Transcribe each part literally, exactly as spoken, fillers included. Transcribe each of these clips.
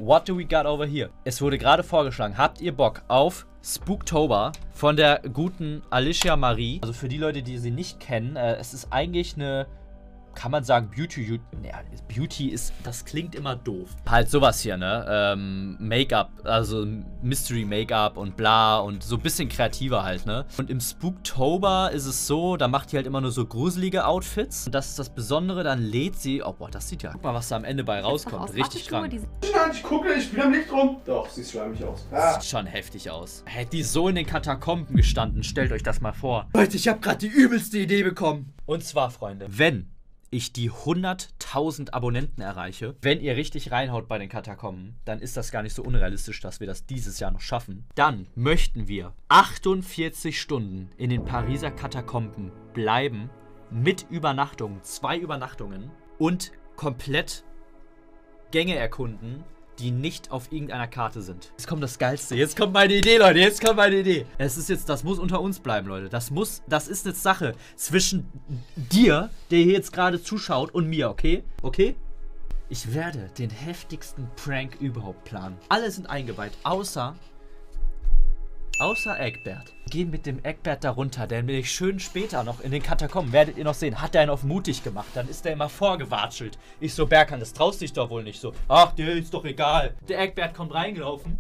what do we got over here? Es wurde gerade vorgeschlagen, habt ihr Bock auf Spooktober von der guten Alicia Marie? Also für die Leute, die sie nicht kennen, äh, es ist eigentlich eine, kann man sagen, Beauty, ja, Beauty ist, das klingt immer doof. Halt sowas hier, ne? Ähm, Make-up, also Mystery-Make-up und bla und so ein bisschen kreativer halt, ne? Und im Spooktober ist es so, da macht die halt immer nur so gruselige Outfits. Und das ist das Besondere, dann lädt sie, oh boah, das sieht ja, guck mal, was da am Ende bei rauskommt. Richtig krank. Nein, ich gucke, ich bin am Licht rum. Doch, sieht schleimig aus. Ah. Sieht schon heftig aus. Hätte die so in den Katakomben gestanden, stellt euch das mal vor. Leute, ich habe gerade die übelste Idee bekommen. Und zwar, Freunde, wenn ich die hunderttausend Abonnenten erreiche, wenn ihr richtig reinhaut bei den Katakomben, dann ist das gar nicht so unrealistisch, dass wir das dieses Jahr noch schaffen. Dann möchten wir achtundvierzig Stunden in den Pariser Katakomben bleiben, mit Übernachtungen, zwei Übernachtungen und komplett Gänge erkunden, die nicht auf irgendeiner Karte sind. Jetzt kommt das Geilste. Jetzt kommt meine Idee, Leute. Jetzt kommt meine Idee. Es ist jetzt, das muss unter uns bleiben, Leute. Das muss, das ist eine Sache zwischen dir, der hier jetzt gerade zuschaut, und mir, okay? Okay? Ich werde den heftigsten Prank überhaupt planen. Alle sind eingeweiht, außer... Außer Egbert. Geh mit dem Egbert da runter, denn bin ich schön später noch in den Katakomben, werdet ihr noch sehen, hat er einen auf mutig gemacht, dann ist er immer vorgewatschelt. Ich so, Berkan, das traust dich doch wohl nicht so. Ach, dir ist doch egal. Der Egbert kommt reingelaufen.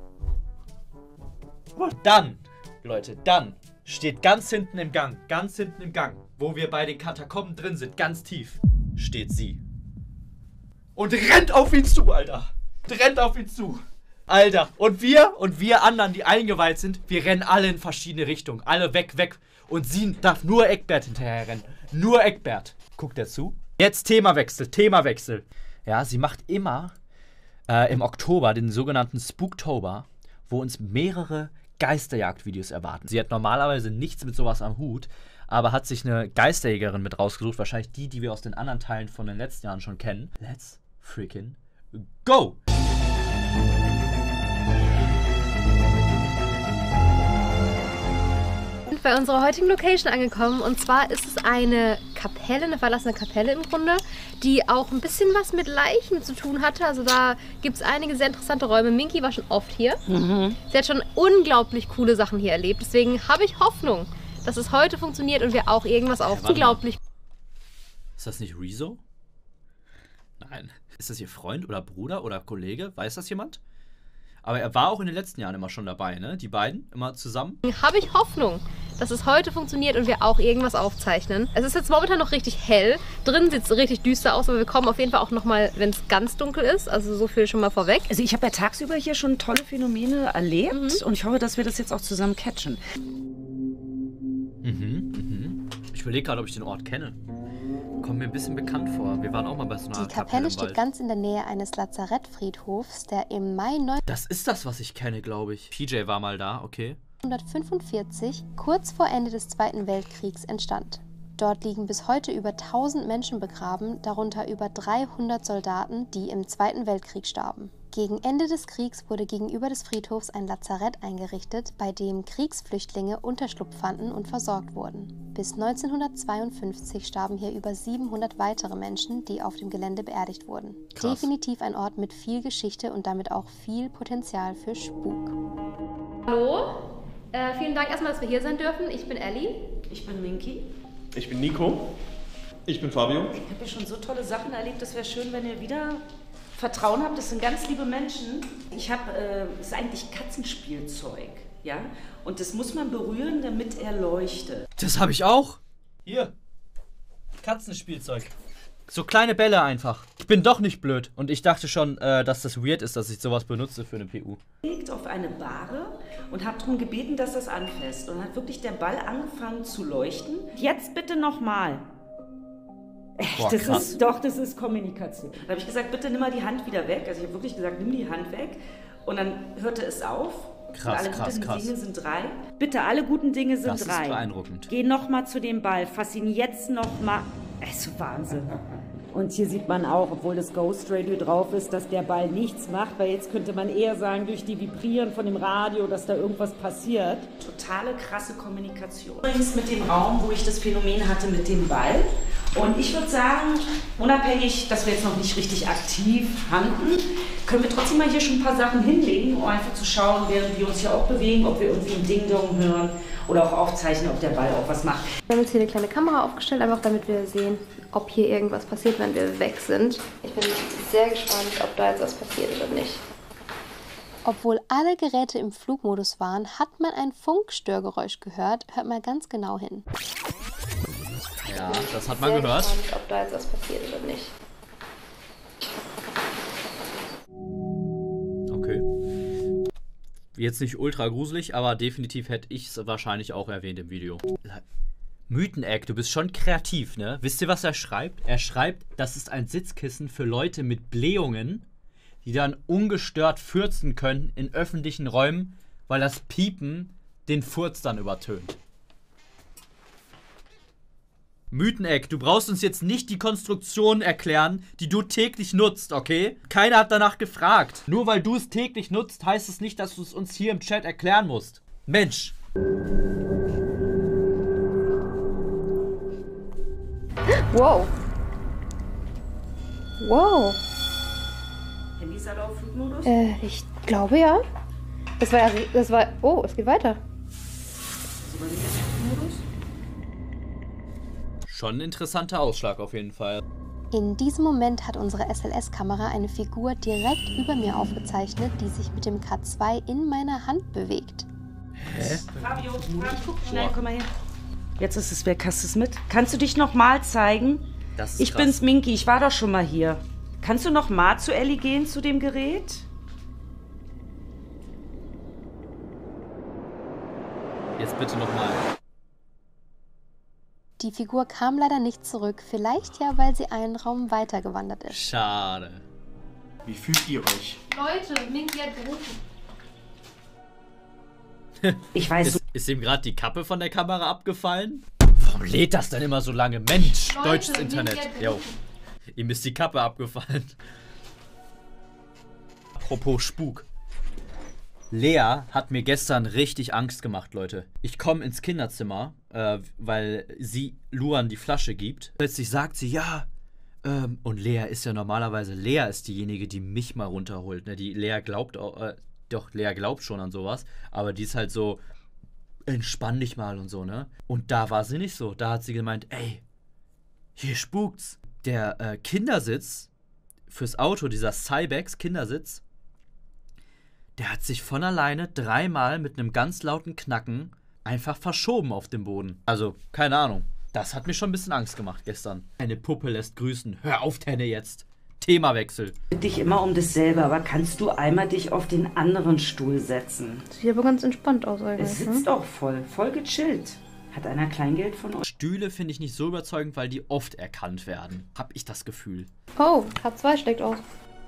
Und dann, Leute, dann steht ganz hinten im Gang, ganz hinten im Gang, wo wir bei den Katakomben drin sind, ganz tief, steht sie. Und rennt auf ihn zu, Alter. Rennt auf ihn zu. Alter, und wir, und wir anderen, die eingeweiht sind, wir rennen alle in verschiedene Richtungen. Alle weg, weg. Und sie darf nur Egbert hinterher rennen. Nur Egbert. Guckt er zu? Jetzt Themawechsel, Themawechsel. Ja, sie macht immer äh, im Oktober den sogenannten Spooktober, wo uns mehrere Geisterjagdvideos erwarten. Sie hat normalerweise nichts mit sowas am Hut, aber hat sich eine Geisterjägerin mit rausgesucht. Wahrscheinlich die, die wir aus den anderen Teilen von den letzten Jahren schon kennen. Let's freaking go! Bei unserer heutigen Location angekommen, und zwar ist es eine Kapelle, eine verlassene Kapelle im Grunde, die auch ein bisschen was mit Leichen zu tun hatte. Also da gibt es einige sehr interessante Räume. Minky war schon oft hier. Mhm. Sie hat schon unglaublich coole Sachen hier erlebt. Deswegen habe ich Hoffnung, dass es heute funktioniert und wir auch irgendwas auf. Ja, unglaublich. Ist das nicht Rezo? Nein. Ist das ihr Freund oder Bruder oder Kollege? Weiß das jemand? Aber er war auch in den letzten Jahren immer schon dabei, ne? Die beiden, immer zusammen. Habe ich Hoffnung, dass es heute funktioniert und wir auch irgendwas aufzeichnen. Es ist jetzt momentan noch richtig hell. Drin sieht es richtig düster aus, aber wir kommen auf jeden Fall auch nochmal, wenn es ganz dunkel ist. Also so viel schon mal vorweg. Also ich habe ja tagsüber hier schon tolle Phänomene erlebt, mhm. und ich hoffe, dass wir das jetzt auch zusammen catchen. Mhm, mhm. Ich überlege gerade, ob ich den Ort kenne. Kommt mir ein bisschen bekannt vor. Wir waren auch mal bei so einer Die Kapelle, Kapelle steht ganz in der Nähe eines Lazarettfriedhofs, der im Mai neunzehnhundertfünfundvierzig... Das ist das, was ich kenne, glaube ich. P J war mal da, okay. kurz vor Ende des Zweiten Weltkriegs entstand. Dort liegen bis heute über tausend Menschen begraben, darunter über dreihundert Soldaten, die im Zweiten Weltkrieg starben. Gegen Ende des Kriegs wurde gegenüber des Friedhofs ein Lazarett eingerichtet, bei dem Kriegsflüchtlinge Unterschlupf fanden und versorgt wurden. Bis neunzehnhundertzweiundfünfzig starben hier über siebenhundert weitere Menschen, die auf dem Gelände beerdigt wurden. Krass. Definitiv ein Ort mit viel Geschichte und damit auch viel Potenzial für Spuk. Hallo, äh, vielen Dank erstmal, dass wir hier sein dürfen. Ich bin Ellie. Ich bin Minky. Ich bin Nico. Ich bin Fabio. Ich habe ja schon so tolle Sachen erlebt. Es wäre schön, wenn ihr wieder Vertrauen habt. Das sind ganz liebe Menschen. Ich habe, äh, das ist eigentlich Katzenspielzeug, ja? Und das muss man berühren, damit er leuchtet. Das habe ich auch. Hier. Katzenspielzeug. So kleine Bälle einfach. Ich bin doch nicht blöd. Und ich dachte schon, äh, dass das weird ist, dass ich sowas benutze für eine P U. Liegt auf eine Bahre und hat darum gebeten, dass das anfasst. Und hat wirklich der Ball angefangen zu leuchten. Jetzt bitte nochmal. Echt, das ist, doch, das ist Kommunikation. Dann habe ich gesagt, bitte nimm mal die Hand wieder weg. Also ich habe wirklich gesagt, nimm die Hand weg. Und dann hörte es auf. Krass, alle krass, guten krass. Dinge sind drei. Bitte, alle guten Dinge sind das drei. Das ist beeindruckend. Geh nochmal zu dem Ball, fass ihn jetzt nochmal. Es ist Wahnsinn. Und hier sieht man auch, obwohl das Ghost Radio drauf ist, dass der Ball nichts macht, weil jetzt könnte man eher sagen, durch die Vibrieren von dem Radio, dass da irgendwas passiert. Totale krasse Kommunikation. Übrigens mit dem Raum, wo ich das Phänomen hatte mit dem Ball. Und ich würde sagen, unabhängig, dass wir jetzt noch nicht richtig aktiv handeln, Können wir trotzdem mal hier schon ein paar Sachen hinlegen, um einfach zu schauen, während wir uns hier auch bewegen, ob wir irgendwie ein Ding-Dong hören oder auch aufzeichnen, ob der Ball auch was macht. Wir haben jetzt hier eine kleine Kamera aufgestellt, einfach damit wir sehen, ob hier irgendwas passiert, wenn wir weg sind. Ich bin sehr gespannt, ob da jetzt was passiert oder nicht. Obwohl alle Geräte im Flugmodus waren, hat man ein Funkstörgeräusch gehört. Hört mal ganz genau hin. Ja, das hat man sehr gehört. Gespannt, ob da jetzt was passiert oder nicht. Okay. Jetzt nicht ultra gruselig, aber definitiv hätte ich es wahrscheinlich auch erwähnt im Video. Mythen-Egg, du bist schon kreativ, ne? Wisst ihr, was er schreibt? Er schreibt, das ist ein Sitzkissen für Leute mit Blähungen, die dann ungestört furzen können in öffentlichen Räumen, weil das Piepen den Furz dann übertönt. Mythen-Egg, du brauchst uns jetzt nicht die Konstruktion erklären, die du täglich nutzt, okay? Keiner hat danach gefragt. Nur weil du es täglich nutzt, heißt es nicht, dass du es uns hier im Chat erklären musst. Mensch. Wow. Wow. Handy ist alle auf Flugmodus? Äh, ich glaube ja. Das war ja, das war, oh, es geht weiter. Sogar nicht auf Flugmodus? Schon ein interessanter Ausschlag auf jeden Fall. In diesem Moment hat unsere S L S-Kamera eine Figur direkt über mir aufgezeichnet, die sich mit dem K zwei in meiner Hand bewegt. Hä? Fabio, Fabio, schnell, komm mal her. Jetzt ist es weg, hast du es mit? Kannst du dich noch mal zeigen? Das ist Ich krass. bin's, Minky, ich war doch schon mal hier. Kannst du noch mal zu Ellie gehen, zu dem Gerät? Jetzt bitte nochmal. Die Figur kam leider nicht zurück, vielleicht ja, weil sie einen Raum weitergewandert ist. Schade. Wie fühlt ihr euch? Leute, Minky hat gerufen. Ich weiß, Ist, ist ihm gerade die Kappe von der Kamera abgefallen? Warum lädt das denn immer so lange? Mensch, Leute, deutsches Minky Internet. hat Jo. gerufen. Ihm ist die Kappe abgefallen. Apropos Spuk. Lea hat mir gestern richtig Angst gemacht, Leute. Ich komme ins Kinderzimmer, äh, weil sie Luan die Flasche gibt. Plötzlich sagt sie, ja, ähm, und Lea ist ja normalerweise, Lea ist diejenige, die mich mal runterholt. Ne? Die Lea glaubt auch, äh, doch, Lea glaubt schon an sowas, aber die ist halt so, entspann dich mal und so, ne? Und da war sie nicht so. Da hat sie gemeint, ey, hier spukt's. Der äh, Kindersitz fürs Auto, dieser Cybex Kindersitz, der hat sich von alleine dreimal mit einem ganz lauten Knacken einfach verschoben auf dem Boden. Also, keine Ahnung. Das hat mir schon ein bisschen Angst gemacht gestern. Eine Puppe lässt grüßen. Hör auf, Tenne, jetzt. Themawechsel. dich immer um dasselbe, aber kannst du einmal dich auf den anderen Stuhl setzen? Sieht aber ganz entspannt aus Es eigentlich. sitzt auch voll, voll gechillt. Hat einer Kleingeld von euch? Stühle finde ich nicht so überzeugend, weil die oft erkannt werden. Hab ich das Gefühl. Oh, K zwei steckt aus.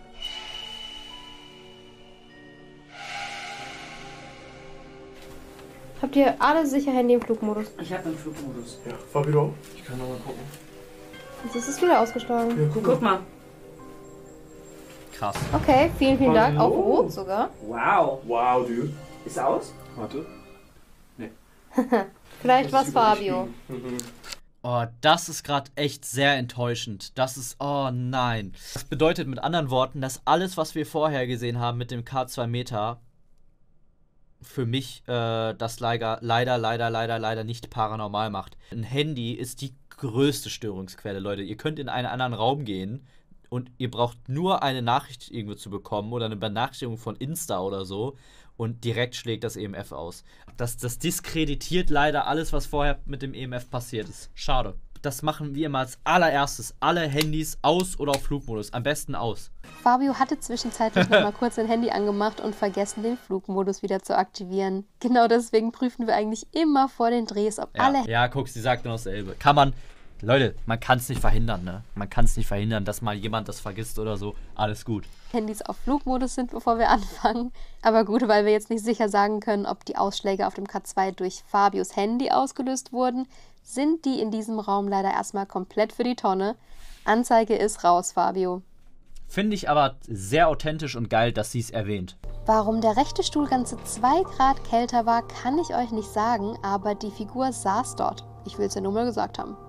Habt ihr alle sicher Handy im Flugmodus? Ich habe einen Flugmodus. Ja, Fabio, ich kann noch mal gucken. Jetzt ist es wieder ausgeschlagen. Ja, guck mal. Guck mal. Krass. Okay, vielen, vielen Dank. Auf Hallo. Rot sogar. Wow. Wow, dude. Ist aus? Warte. Vielleicht Das was ist über dich Fabio. liegen. Mhm. Oh, das ist gerade echt sehr enttäuschend. Das ist, oh nein. Das bedeutet mit anderen Worten, dass alles, was wir vorher gesehen haben mit dem K zwei Meter, für mich äh, das leider, leider, leider, leider, leider nicht paranormal macht. Ein Handy ist die größte Störungsquelle, Leute. Ihr könnt in einen anderen Raum gehen und ihr braucht nur eine Nachricht irgendwo zu bekommen oder eine Benachrichtigung von Insta oder so und direkt schlägt das E M F aus. Das, das diskreditiert leider alles, was vorher mit dem E M F passiert ist. Schade. Das machen wir immer als allererstes. Alle Handys aus oder auf Flugmodus. Am besten aus. Fabio hatte zwischenzeitlich noch mal kurz sein Handy angemacht und vergessen, den Flugmodus wieder zu aktivieren. Genau deswegen prüfen wir eigentlich immer vor den Drehs, ob Ja, alle ja guck, sie sagt nur dasselbe. Kann man, Leute, man kann es nicht verhindern, ne? Man kann es nicht verhindern, dass mal jemand das vergisst oder so. Alles gut. Handys auf Flugmodus sind, bevor wir anfangen. Aber gut, weil wir jetzt nicht sicher sagen können, ob die Ausschläge auf dem K zwei durch Fabios Handy ausgelöst wurden, sind die in diesem Raum leider erstmal komplett für die Tonne. Anzeige ist raus, Fabio. Finde ich aber sehr authentisch und geil, dass sie es erwähnt. Warum der rechte Stuhl ganze zwei Grad kälter war, kann ich euch nicht sagen, aber die Figur saß dort. Ich will es ja nur mal gesagt haben.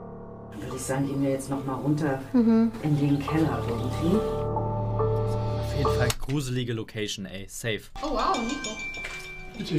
Dann würde ich sagen, gehen wir jetzt noch mal runter in den Keller irgendwie. jeden Fall gruselige Location, ey. Safe. Oh wow, Nico. Bitte.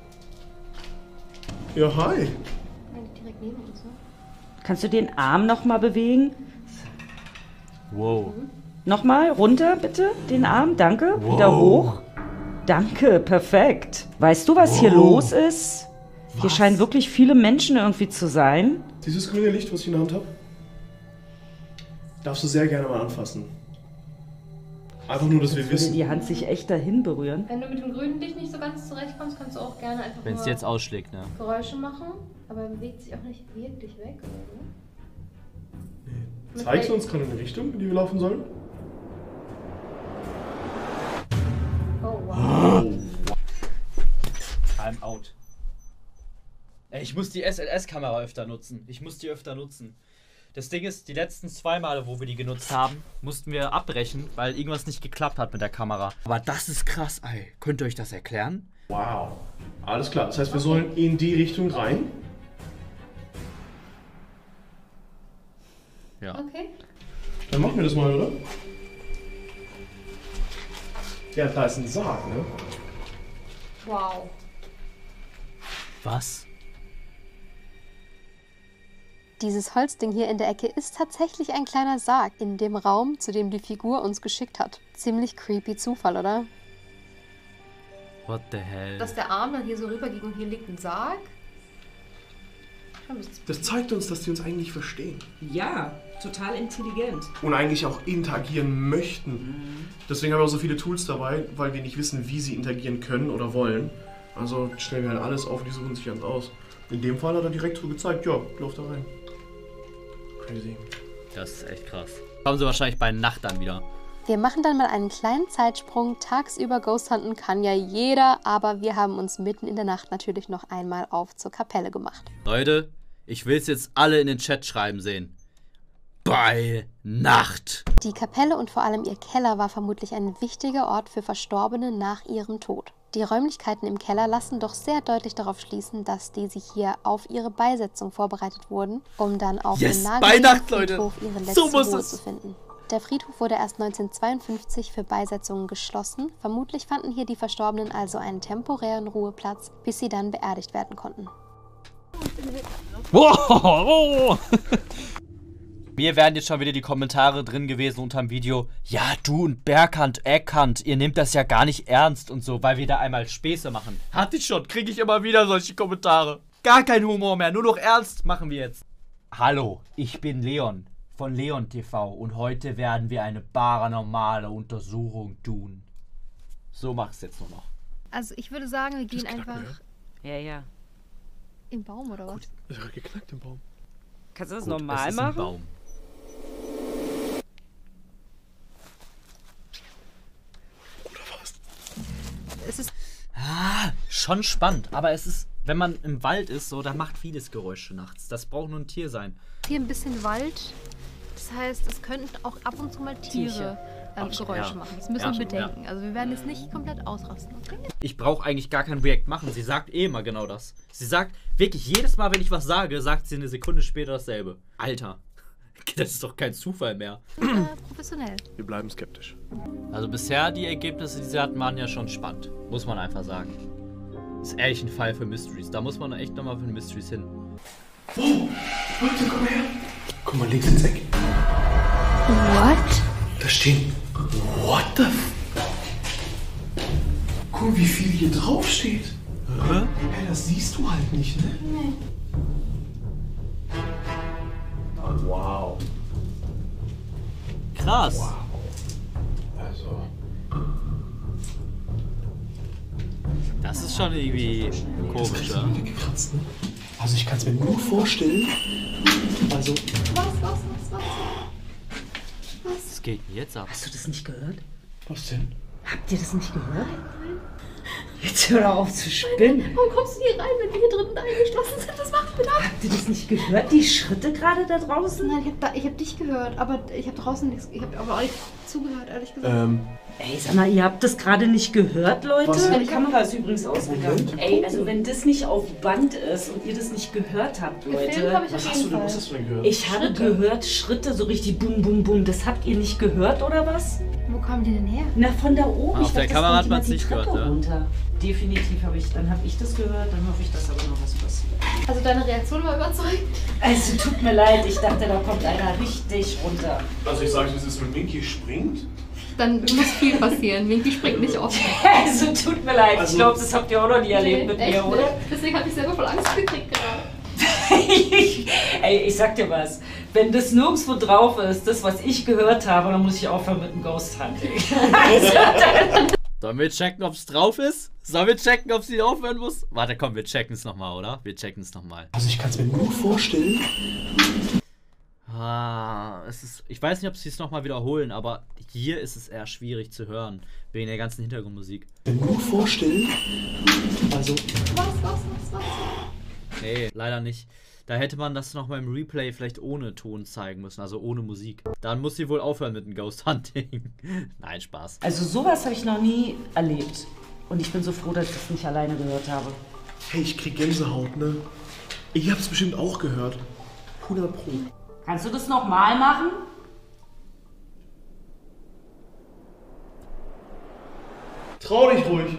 Ja, hi. Direkt neben uns, ne? Kannst du den Arm nochmal bewegen? Wow. Nochmal, runter bitte, den Arm, danke. Wow. Wieder hoch. Danke, perfekt. Weißt du, was wow. hier los ist? Was? Hier scheinen wirklich viele Menschen irgendwie zu sein. Dieses grüne Licht, was ich in der Hand habe, darfst du sehr gerne mal anfassen. Einfach nur, dass wir würde wissen. Die Hand sich echt dahin berühren. Wenn du mit dem grünen Licht nicht so ganz zurechtkommst, kannst du auch gerne einfach Wenn es jetzt ausschlägt, ne? Geräusche machen. Aber er bewegt sich auch nicht wirklich weg, oder so. Nee. Zeigst du uns gerade eine Richtung, in die wir laufen sollen? Oh, wow. Oh. I'm out. Ey, ich muss die S L S-Kamera öfter nutzen. Ich muss die öfter nutzen. Das Ding ist, die letzten zwei Male, wo wir die genutzt haben, mussten wir abbrechen, weil irgendwas nicht geklappt hat mit der Kamera. Aber das ist krass, ey. Könnt ihr euch das erklären? Wow. Alles klar. Das heißt, wir sollen in die Richtung rein. Ja. Okay. Dann machen wir das mal, oder? Ja, da ist ein Sarg, ne? Wow. Was? Dieses Holzding hier in der Ecke ist tatsächlich ein kleiner Sarg in dem Raum, zu dem die Figur uns geschickt hat. Ziemlich creepy Zufall, oder? What the hell? Dass der Arm dann hier so rüber ging und hier liegt ein Sarg. Das zeigt uns, dass die uns eigentlich verstehen. Ja, total intelligent. Und eigentlich auch interagieren möchten. Mhm. Deswegen haben wir auch so viele Tools dabei, weil wir nicht wissen, wie sie interagieren können oder wollen. Also stellen wir halt alles auf und die suchen sich ganz aus. In dem Fall hat er direkt so gezeigt, ja, lauf da rein. Crazy. Das ist echt krass. Kommen sie wahrscheinlich bei Nacht dann wieder. Wir machen dann mal einen kleinen Zeitsprung. Tagsüber Ghost Hunten kann ja jeder, aber wir haben uns mitten in der Nacht natürlich noch einmal auf zur Kapelle gemacht. Leute, ich will es jetzt alle in den Chat schreiben sehen. Bei Nacht. Die Kapelle und vor allem ihr Keller war vermutlich ein wichtiger Ort für Verstorbene nach ihrem Tod. Die Räumlichkeiten im Keller lassen doch sehr deutlich darauf schließen, dass diese hier auf ihre Beisetzung vorbereitet wurden, um dann auf yes, dem nahegelegenen Friedhof ihre letzte so muss Ruhe es. zu finden. Der Friedhof wurde erst neunzehnhundertzweiundfünfzig für Beisetzungen geschlossen. Vermutlich fanden hier die Verstorbenen also einen temporären Ruheplatz, bis sie dann beerdigt werden konnten. Wow. Mir wären jetzt schon wieder die Kommentare drin gewesen unter dem Video. Ja, du und Berghand, Eckhand, ihr nehmt das ja gar nicht ernst und so, weil wir da einmal Späße machen. Hatte ich schon, kriege ich immer wieder solche Kommentare. Gar kein Humor mehr, nur noch ernst machen wir jetzt. Hallo, ich bin Leon von Leon T V und heute werden wir eine paranormale Untersuchung tun. So mach es jetzt nur noch. Also ich würde sagen, wir gehen knacken, einfach Ja, ja. im Baum oder was? Gut, es hat geknackt im Baum. Kannst du das Gut, normal es ist ein machen? Baum. Oder was? Es ist Ah, schon spannend, aber es ist, wenn man im Wald ist, so, da macht vieles Geräusche nachts. Das braucht nur ein Tier sein. hier ein bisschen Wald. Das heißt, es könnten auch ab und zu mal Tiere ähm, Ach so, Geräusche ja. machen. Das müssen Ja, wir schon, bedenken. Also wir werden jetzt nicht komplett ausrasten, okay? Ich brauche eigentlich gar kein React machen. Sie sagt eh immer genau das. Sie sagt wirklich jedes Mal, wenn ich was sage, sagt sie eine Sekunde später dasselbe. Alter, das ist doch kein Zufall mehr. Äh, professionell. Wir bleiben skeptisch. Also bisher die Ergebnisse, die sie hatten, waren ja schon spannend. Muss man einfach sagen. Ist ehrlich ein Fall für Mysteries. Da muss man echt nochmal für Mysteries hin. Oh, Leute, komm mal her. Guck mal links ins Eck. What? Da stehen. What the f... Guck, wie viel hier drauf steht. Hä? Hey, das siehst du halt nicht, ne? Nee. Oh, wow. Krass. Wow. Also... Das ist schon irgendwie komisch, ja? Gekratzt, ne? Also ich kann es mir nur vorstellen. Also... Was, was, was, was? Was geht denn jetzt ab? Hast du das nicht gehört? Was denn? Habt ihr das nicht gehört? Jetzt hör doch auf zu spinnen. Warum kommst du hier rein, wenn wir hier drinnen eingeschlossen sind? Das macht bitte ab. Habt ihr das nicht gehört? Die Schritte gerade da draußen? Nein, ich hab, da, ich hab dich gehört, aber ich hab draußen nichts. Ich hab aber auch nicht. nicht zugehört, ehrlich gesagt. Ähm, Ey, sag mal, ihr habt das gerade nicht gehört, Leute? Was? Die Kamera ist übrigens ausgegangen. Moment. Ey, also wenn das nicht auf Band ist und ihr das nicht gehört habt, Gefilmt Leute. habe ich was auf hast du jeden denn, Fall. was hast du denn gehört? Ich habe Schritte. gehört, Schritte so richtig bum, bum, bum. Das habt ihr nicht gehört, oder was? Wo kamen die denn her? Na, von da oben. Auf Ich der dachte, das Kamera kommt hat man's jemand die nicht gehört, Treppe ja. runter. Definitiv habe ich, dann habe ich das gehört, dann hoffe ich, dass aber noch was passiert. Also deine Reaktion war überzeugend. Also tut mir leid, ich dachte, da kommt einer richtig runter. Also ich sage, wie es ist, wenn Minky springt. Dann muss viel passieren. Minky springt nicht oft. Also tut mir leid, Also- ich glaube, das habt ihr auch noch nie erlebt mit echt mir, oder? nicht. Deswegen habe ich selber voll Angst gekriegt gerade. Ey, ich sag dir was. Wenn das nirgendwo drauf ist, das, was ich gehört habe, dann muss ich aufhören mit dem Ghost Hunting. Sollen wir checken, ob es drauf ist? Sollen wir checken, ob sie aufhören muss? Warte, komm, wir checken es nochmal, oder? Wir checken es nochmal. Also ich kann es mir nur vorstellen. Ah, es ist, ich weiß nicht, ob sie es nochmal wiederholen, aber hier ist es eher schwierig zu hören, wegen der ganzen Hintergrundmusik. Mir nur vorstellen. Also, Was, was, was, was? Nee, leider nicht. Da hätte man das nochmal im Replay vielleicht ohne Ton zeigen müssen, also ohne Musik. Dann muss sie wohl aufhören mit dem Ghost Hunting. Nein, Spaß. Also sowas habe ich noch nie erlebt. Und ich bin so froh, dass ich das nicht alleine gehört habe. hey, ich krieg Gänsehaut, ne? Ich hab's bestimmt auch gehört. hundert Pro. Kannst du das nochmal machen? Trau dich ruhig.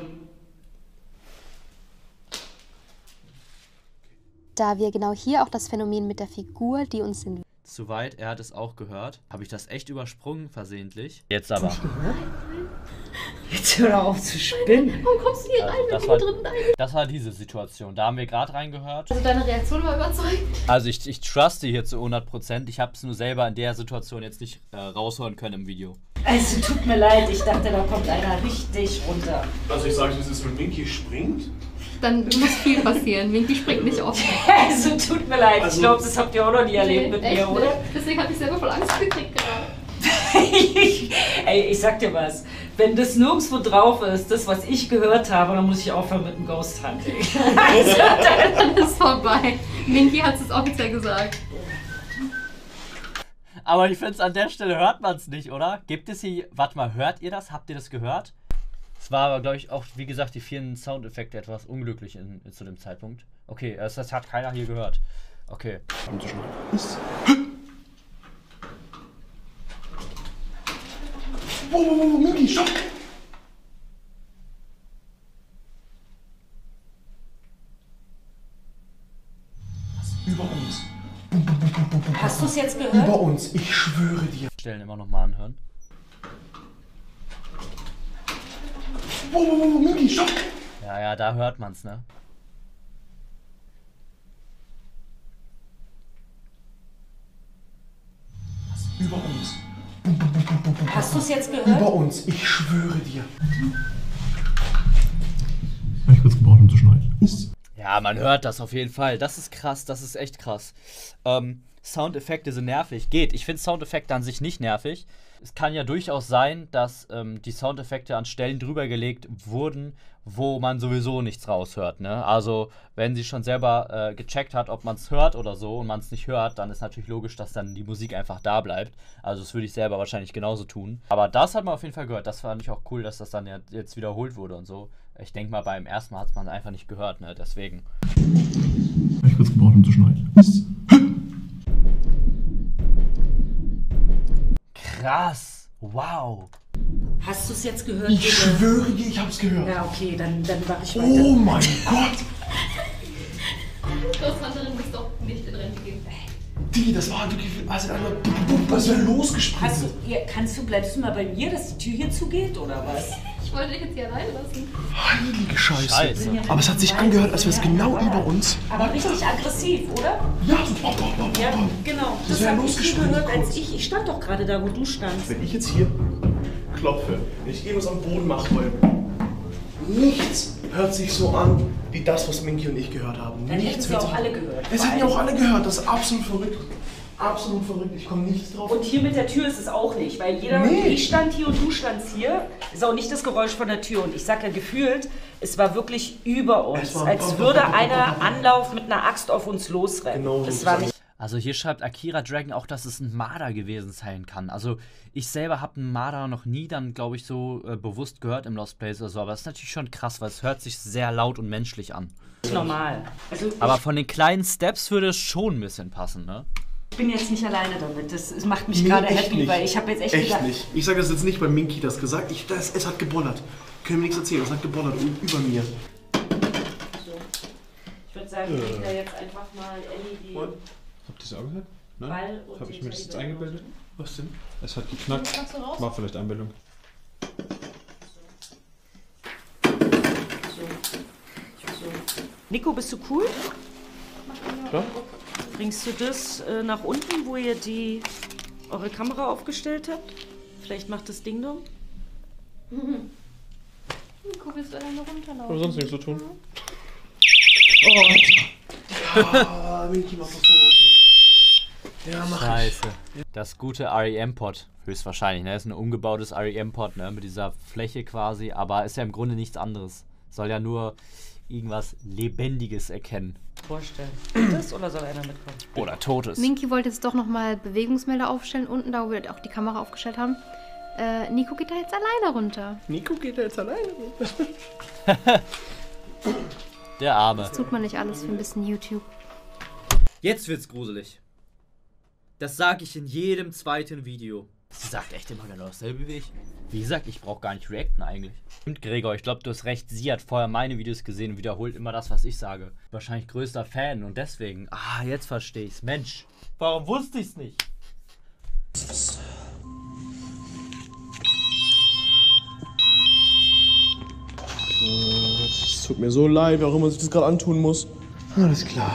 Da wir genau hier auch das Phänomen mit der Figur, die uns den Zu weit, er hat es auch gehört. Habe ich das echt übersprungen, versehentlich? Jetzt aber. Jetzt hör doch auf zu spinnen. Warum kommst du hier rein, wenn Das du war, drin bist? das war diese Situation. Da haben wir gerade reingehört. Also deine Reaktion war überzeugend. Also ich, ich truste hier zu hundert Prozent. Ich habe es nur selber in der Situation jetzt nicht äh, raushören können im Video. Also tut mir leid, ich dachte, da kommt einer richtig runter. Also ich sage, wie es ist, wenn Minky springt. Dann muss viel passieren. Minky springt nicht oft. Also tut mir leid, Also- ich glaube, das habt ihr auch noch nie erlebt mit echt mir, oder? nicht. Deswegen habe ich selber voll Angst gekriegt gerade. Ey, ich sag dir was. Wenn das nirgendwo drauf ist, das, was ich gehört habe, dann muss ich aufhören mit dem Ghost Hunting. Dann ist vorbei. Minky hat es offiziell gesagt. Aber ich finde es an der Stelle hört man es nicht, oder? Gibt es hier. Warte mal, hört ihr das? Habt ihr das gehört? Es war aber, glaube ich, auch, wie gesagt, die vielen Soundeffekte etwas unglücklich in, in, zu dem Zeitpunkt. Okay, das, das hat keiner hier gehört. Okay. Wow, wow, wow, Minky, stopp! Über uns. Hast du es jetzt gehört? Über uns. Ich schwöre dir. Stellen immer nochmal anhören. Wow, wow, wow, Minky, stopp! Ja, ja, da hört man's, ne? Über uns. Hast du es jetzt gehört? Über uns. Ich schwöre dir. Habe ich kurz gebraucht, um zu schneiden. Ist. Ja, man hört das auf jeden Fall. Das ist krass, das ist echt krass. Ähm, Soundeffekte sind nervig. Geht. Ich finde Soundeffekte an sich nicht nervig. Es kann ja durchaus sein, dass ähm, die Soundeffekte an Stellen drüber gelegt wurden, wo man sowieso nichts raushört. Ne? Also, wenn sie schon selber äh, gecheckt hat, ob man es hört oder so und man es nicht hört, dann ist natürlich logisch, dass dann die Musik einfach da bleibt. Also, das würde ich selber wahrscheinlich genauso tun. Aber das hat man auf jeden Fall gehört. Das fand ich auch cool, dass das dann ja jetzt wiederholt wurde und so. Ich denke mal, beim ersten Mal hat man einfach nicht gehört, ne? Deswegen. Habe ich kurz gebraucht, um zu schneiden. Ist. Krass! Wow! Hast du es jetzt gehört? Ich bitte? schwöre dir, ich hab's gehört. Ja, okay, dann, dann mach ich weiter. Oh mein Gott! Großvaterin muss doch nicht in Rente gehen. Die, das war wirklich, also einmal, das wäre Hast losgespritzt. du, ja, kannst du, bleibst du mal bei mir, dass die Tür hier zugeht, oder was? Ich wollte dich jetzt hier alleine lassen. Heilige Scheiße. Scheiße. Aber es hat sich angehört, als wäre es genau über uns. Aber richtig aggressiv, oder? Ja, so bop, bop, bop, Ja, bop. genau. Das Das wäre habe ich viel losgesprintet gehört, als kurz. ich. Ich stand doch gerade da, wo du standst. Wenn ich jetzt hier klopfe, wenn ich irgendwas am Boden mache, weil nichts hört sich so an, wie das, was Minky und ich gehört haben. Dann hätten Nichts sie hört auch sich... alle gehört. Es hätten ja auch alle gehört, das ist absolut verrückt. Absolut verrückt, ich komme nicht drauf. Und hier mit der Tür ist es auch nicht, weil jeder, Nee. ich stand hier und du standst hier, ist auch nicht das Geräusch von der Tür. Und ich sag ja gefühlt, es war wirklich über uns, Es war- als würde einer Anlauf mit einer Axt auf uns losrennen. Genau so das war gesagt. nicht. Also hier schreibt Akira Dragon auch, dass es ein Marder gewesen sein kann. Also ich selber habe einen Marder noch nie dann, glaube ich, so äh, bewusst gehört im Lost Place oder so. Aber das ist natürlich schon krass, weil es hört sich sehr laut und menschlich an. Normal. Also Aber von den kleinen Steps würde es schon ein bisschen passen, ne? ich bin jetzt nicht alleine damit. Das, das macht mich Nee, gerade echt happy, nicht. weil ich habe jetzt echt, Echt gedacht, nicht. Ich sage das jetzt nicht, weil Minky das gesagt. Ich, das, es hat gebollert. Können wir nichts erzählen. Es hat gebollert über mir. ich würde sagen, wir legen da jetzt einfach mal Ellie die Und? Habt ihr es auch gehört? Nein? Ball und Habe ich den mir das jetzt Teddybär. eingebildet? Was denn? Es hat geknackt. Kannst du raus? War vielleicht Einbildung. So. So. Nico, bist du cool? Ja? Bringst du das äh, nach unten, wo ihr die eure Kamera aufgestellt habt? Vielleicht macht das Ding Dong. Nico, willst du alleine runterlaufen? Aber sonst nichts zu tun. Oh. Ah, Minky macht doch sowas nicht. Ja, mach Scheiße. Das gute R E M-Pod, höchstwahrscheinlich, ne? Das ist ein umgebautes R E M-Pod, ne? Mit dieser Fläche quasi, aber ist ja im Grunde nichts anderes. Soll ja nur irgendwas Lebendiges erkennen. Vorstellen. Das oder soll einer mitkommen? Oder Totes. Minky wollte jetzt doch nochmal Bewegungsmelder aufstellen unten, da wo wir auch die Kamera aufgestellt haben. Äh, Nico geht da jetzt alleine runter. Nico geht da jetzt alleine. Der Arme. Das tut man nicht alles für ein bisschen YouTube. Jetzt wird's gruselig. Das sage ich in jedem zweiten Video. Sie sagt echt immer genau dasselbe wie ich. Wie gesagt, ich brauche gar nicht reacten eigentlich. Und Gregor, ich glaube, du hast recht. Sie hat vorher meine Videos gesehen und wiederholt immer das, was ich sage. Wahrscheinlich größter Fan und deswegen. Ah, jetzt verstehe ich's. Mensch, warum wusste ich's nicht? Es tut mir so leid, warum man sich das gerade antun muss. Alles klar.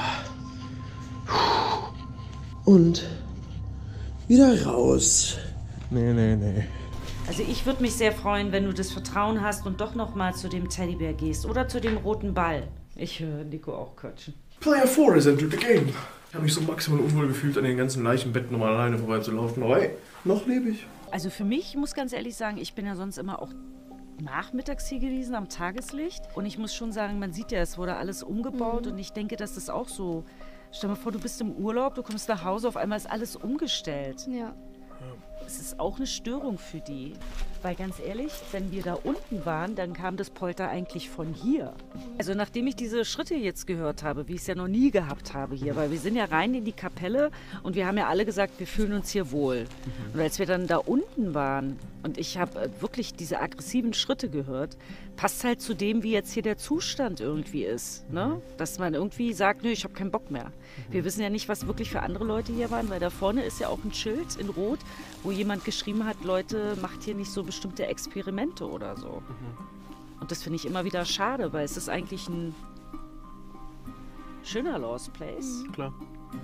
Und wieder raus. Nee, nee, nee. Also ich würde mich sehr freuen, wenn du das Vertrauen hast und doch noch mal zu dem Teddybär gehst oder zu dem roten Ball. Ich höre Nico auch quatschen. Player four has entered the game. Ich habe mich so maximal unwohl gefühlt, an den ganzen Leichenbetten nochmal alleine vorbeizulaufen. Aber hey, noch lebe ich. Also für mich, ich muss ganz ehrlich sagen, ich bin ja sonst immer auch nachmittags hier gewesen am Tageslicht. Und ich muss schon sagen, man sieht ja, es wurde alles umgebaut. Mhm. Und ich denke, dass das auch so... Stell dir mal vor, du bist im Urlaub, du kommst nach Hause, auf einmal ist alles umgestellt. Ja. Es ist auch eine Störung für die. Weil ganz ehrlich, wenn wir da unten waren, dann kam das Polter eigentlich von hier. Also nachdem ich diese Schritte jetzt gehört habe, wie ich es ja noch nie gehabt habe hier, weil wir sind ja rein in die Kapelle und wir haben ja alle gesagt, wir fühlen uns hier wohl. Mhm. Und als wir dann da unten waren und ich habe wirklich diese aggressiven Schritte gehört, passt halt zu dem, wie jetzt hier der Zustand irgendwie ist. Ne? Dass man irgendwie sagt, nö, ich habe keinen Bock mehr. Mhm. Wir wissen ja nicht, was wirklich für andere Leute hier waren, weil da vorne ist ja auch ein Schild in Rot, wo jemand geschrieben hat, Leute, macht hier nicht so bestimmte Experimente oder so. Mhm. Und das finde ich immer wieder schade, weil es ist eigentlich ein schöner Lost Place. Mhm. Klar.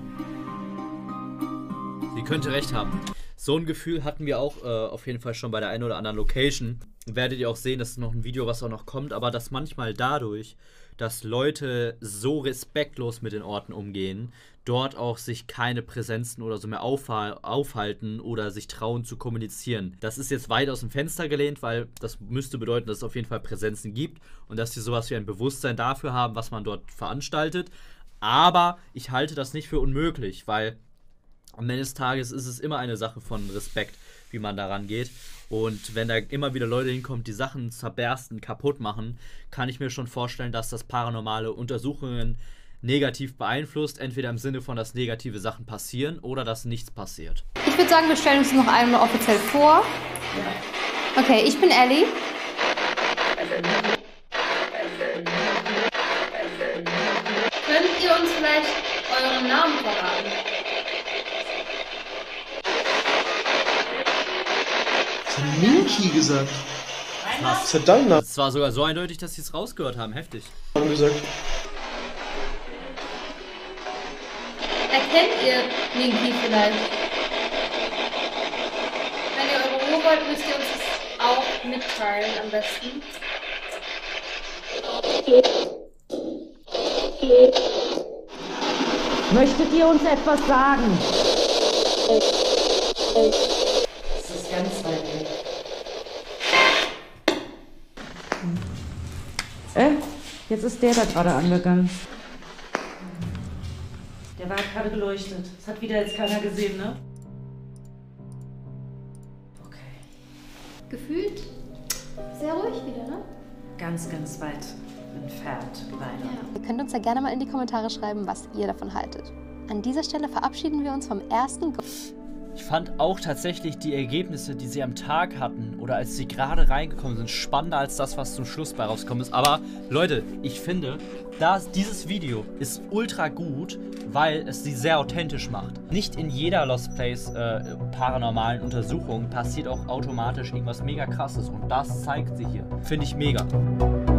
Sie könnte recht haben. So ein Gefühl hatten wir auch äh, auf jeden Fall schon bei der einen oder anderen Location. Werdet ihr auch sehen, das ist noch ein Video, was auch noch kommt, aber dass manchmal dadurch, dass Leute so respektlos mit den Orten umgehen, dort auch sich keine Präsenzen oder so mehr aufhalten oder sich trauen zu kommunizieren. Das ist jetzt weit aus dem Fenster gelehnt, weil das müsste bedeuten, dass es auf jeden Fall Präsenzen gibt und dass sie sowas wie ein Bewusstsein dafür haben, was man dort veranstaltet. Aber ich halte das nicht für unmöglich, weil am Ende des Tages ist es immer eine Sache von Respekt, wie man daran geht. Und wenn da immer wieder Leute hinkommen, die Sachen zerbersten, kaputt machen, kann ich mir schon vorstellen, dass das paranormale Untersuchungen negativ beeinflusst. Entweder im Sinne von, dass negative Sachen passieren oder dass nichts passiert. Ich würde sagen, wir stellen uns noch einmal offiziell vor. Okay, ich bin Ellie. Könnt ihr uns vielleicht euren Namen verraten? Das hat Minky gesagt. Was hat dann Es war sogar so eindeutig, dass sie es rausgehört haben. Heftig. gesagt? Erkennt ihr Minky vielleicht? Wenn ihr eure Ruhe wollt, müsst ihr uns das auch mitteilen am besten. Möchtet ihr uns etwas sagen? Das ist ganz weit weg. Äh, jetzt ist der da gerade angegangen. Der war gerade geleuchtet. Das hat wieder jetzt keiner gesehen, ne? Okay. Gefühlt sehr ruhig wieder, ne? Ganz, ganz weit entfernt, leider. Ja. Ihr könnt uns ja gerne mal in die Kommentare schreiben, was ihr davon haltet. An dieser Stelle verabschieden wir uns vom ersten Go Ich fand auch tatsächlich die Ergebnisse, die sie am Tag hatten oder als sie gerade reingekommen sind, spannender als das, was zum Schluss bei rausgekommen ist. Aber Leute, ich finde, das, dieses Video ist ultra gut, weil es sie sehr authentisch macht. Nicht in jeder Lost Place äh, paranormalen Untersuchung passiert auch automatisch irgendwas mega krasses und das zeigt sie hier. Finde ich mega.